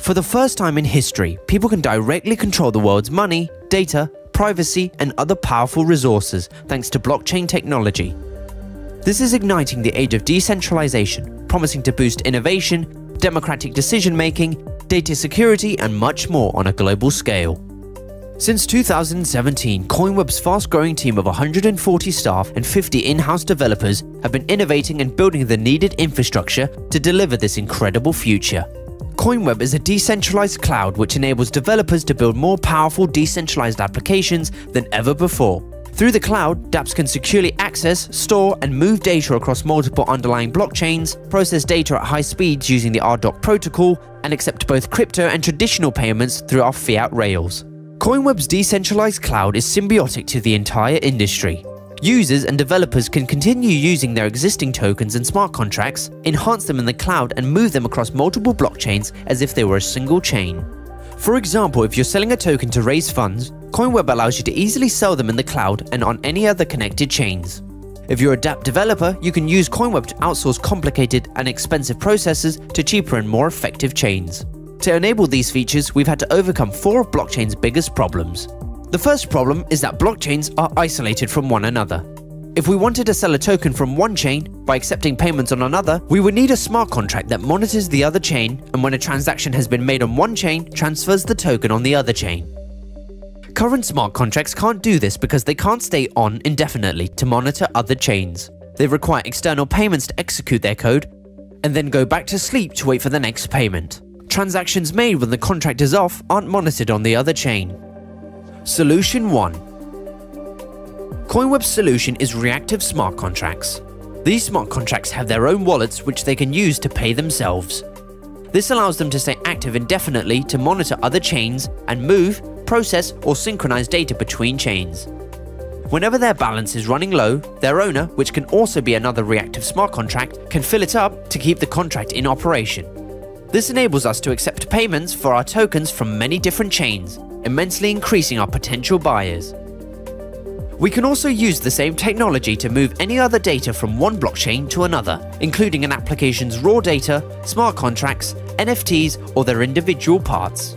For the first time in history, people can directly control the world's money, data, privacy, and other powerful resources thanks to blockchain technology. This is igniting the age of decentralization, promising to boost innovation, democratic decision-making, data security, and much more on a global scale. Since 2017, Coinweb's fast-growing team of 140 staff and 50 in-house developers have been innovating and building the needed infrastructure to deliver this incredible future. Coinweb is a decentralized cloud which enables developers to build more powerful decentralized applications than ever before. Through the cloud, dApps can securely access, store, and move data across multiple underlying blockchains, process data at high speeds using the RDoC protocol, and accept both crypto and traditional payments through our Fiat Rails. Coinweb's decentralized cloud is symbiotic to the entire industry. Users and developers can continue using their existing tokens and smart contracts, enhance them in the cloud, and move them across multiple blockchains as if they were a single chain. For example, if you're selling a token to raise funds, Coinweb allows you to easily sell them in the cloud and on any other connected chains. If you're a dApp developer, you can use Coinweb to outsource complicated and expensive processes to cheaper and more effective chains. To enable these features, we've had to overcome 4 of blockchain's biggest problems. The first problem is that blockchains are isolated from one another. If we wanted to sell a token from one chain by accepting payments on another, we would need a smart contract that monitors the other chain, and when a transaction has been made on one chain, transfers the token on the other chain. Current smart contracts can't do this because they can't stay on indefinitely to monitor other chains. They require external payments to execute their code, and then go back to sleep to wait for the next payment. Transactions made when the contract is off aren't monitored on the other chain. Solution 1. Coinweb's solution is Reactive Smart Contracts. These smart contracts have their own wallets which they can use to pay themselves. This allows them to stay active indefinitely to monitor other chains and move, process, or synchronize data between chains. Whenever their balance is running low, their owner, which can also be another reactive smart contract, can fill it up to keep the contract in operation. This enables us to accept payments for our tokens from many different chains, immensely increasing our potential buyers. We can also use the same technology to move any other data from one blockchain to another, including an application's raw data, smart contracts, NFTs, or their individual parts.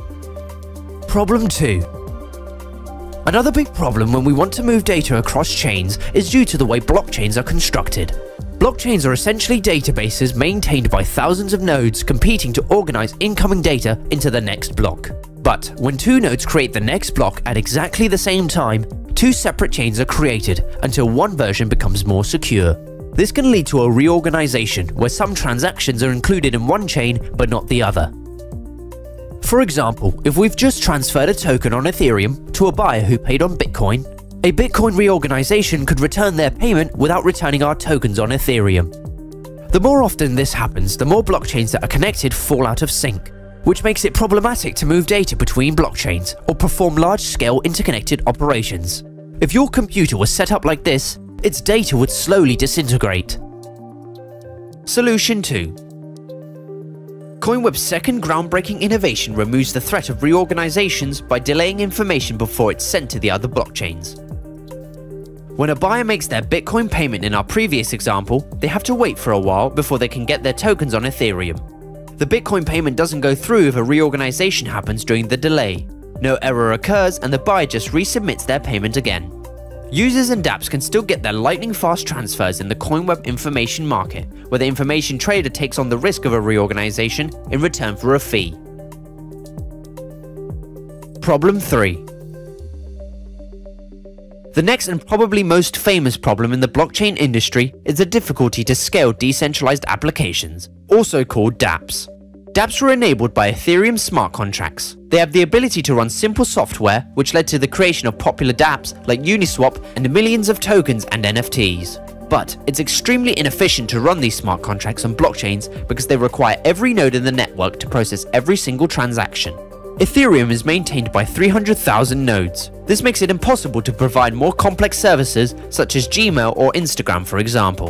Problem 2. Another big problem when we want to move data across chains is due to the way blockchains are constructed. Blockchains are essentially databases maintained by thousands of nodes competing to organize incoming data into the next block. But when 2 nodes create the next block at exactly the same time, 2 separate chains are created until one version becomes more secure. This can lead to a reorganization where some transactions are included in one chain but not the other. For example, if we've just transferred a token on Ethereum to a buyer who paid on Bitcoin, a Bitcoin reorganization could return their payment without returning our tokens on Ethereum. The more often this happens, the more blockchains that are connected fall out of sync, which makes it problematic to move data between blockchains or perform large-scale interconnected operations. If your computer was set up like this, its data would slowly disintegrate. Solution 2. Coinweb's second groundbreaking innovation removes the threat of reorganizations by delaying information before it's sent to the other blockchains. When a buyer makes their Bitcoin payment in our previous example, they have to wait for a while before they can get their tokens on Ethereum. The Bitcoin payment doesn't go through if a reorganization happens during the delay. No error occurs and the buyer just resubmits their payment again. Users and dApps can still get their lightning-fast transfers in the Coinweb information market, where the information trader takes on the risk of a reorganization in return for a fee. Problem 3. The next and probably most famous problem in the blockchain industry is the difficulty to scale decentralized applications, also called dApps. dApps were enabled by Ethereum smart contracts. They have the ability to run simple software, which led to the creation of popular dApps like Uniswap and millions of tokens and NFTs. But it's extremely inefficient to run these smart contracts on blockchains because they require every node in the network to process every single transaction. Ethereum is maintained by 300,000 nodes. This makes it impossible to provide more complex services such as Gmail or Instagram, for example.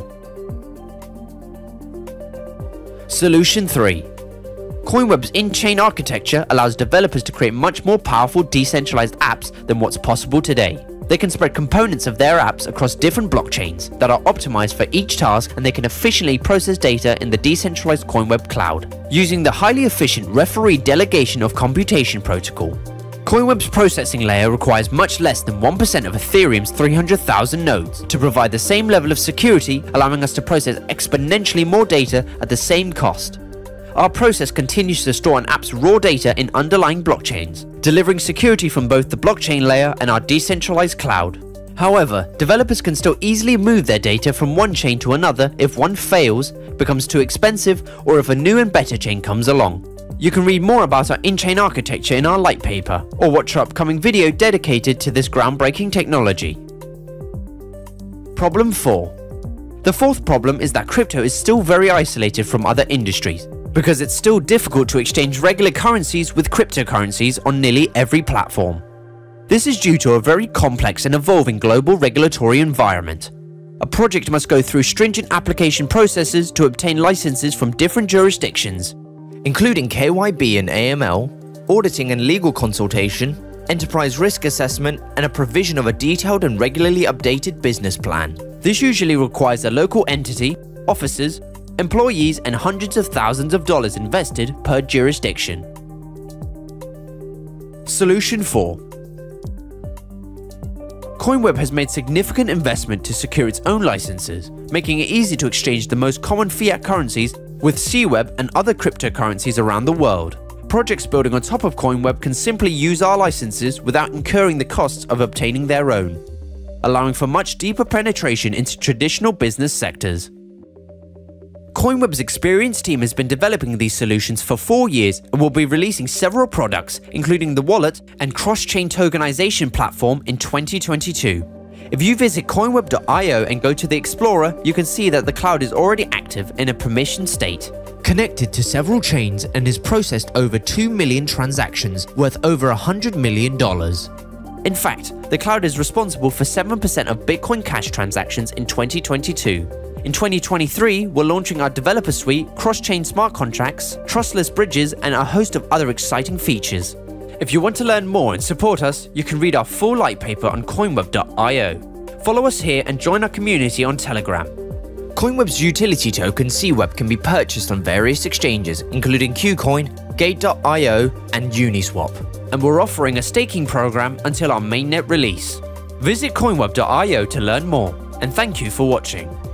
Solution 3. Coinweb's Inchain Architecture allows developers to create much more powerful decentralized apps than what's possible today. They can spread components of their apps across different blockchains that are optimized for each task, and they can efficiently process data in the decentralized Coinweb cloud, using the highly efficient referee delegation of computation protocol. Coinweb's processing layer requires much less than 1% of Ethereum's 300,000 nodes to provide the same level of security, allowing us to process exponentially more data at the same cost. Our process continues to store an app's raw data in underlying blockchains, delivering security from both the blockchain layer and our decentralized cloud. However, developers can still easily move their data from one chain to another if one fails, becomes too expensive, or if a new and better chain comes along. You can read more about our Inchain architecture in our light paper, or watch our upcoming video dedicated to this groundbreaking technology. Problem 4. The fourth problem is that crypto is still very isolated from other industries, because it's still difficult to exchange regular currencies with cryptocurrencies on nearly every platform. This is due to a very complex and evolving global regulatory environment. A project must go through stringent application processes to obtain licenses from different jurisdictions, including KYB and AML, auditing and legal consultation, enterprise risk assessment, and a provision of a detailed and regularly updated business plan. This usually requires a local entity, officers, employees, and hundreds of thousands of dollars invested per jurisdiction. Solution 4. Coinweb has made significant investment to secure its own licenses, making it easy to exchange the most common fiat currencies with CWeb and other cryptocurrencies around the world. Projects building on top of Coinweb can simply use our licenses without incurring the costs of obtaining their own, allowing for much deeper penetration into traditional business sectors. Coinweb's experienced team has been developing these solutions for 4 years and will be releasing several products, including the wallet and cross-chain tokenization platform in 2022. If you visit coinweb.io and go to the Explorer, you can see that the cloud is already active in a permissioned state, connected to several chains, and has processed over 2 million transactions worth over $100 million. In fact, the cloud is responsible for 7% of Bitcoin Cash transactions in 2022. In 2023, we're launching our developer suite, cross-chain smart contracts, trustless bridges, and a host of other exciting features. If you want to learn more and support us, you can read our full light paper on coinweb.io. Follow us here and join our community on Telegram. Coinweb's utility token CWeb can be purchased on various exchanges, including KuCoin, Gate.io, and Uniswap. And we're offering a staking program until our mainnet release. Visit coinweb.io to learn more, and thank you for watching.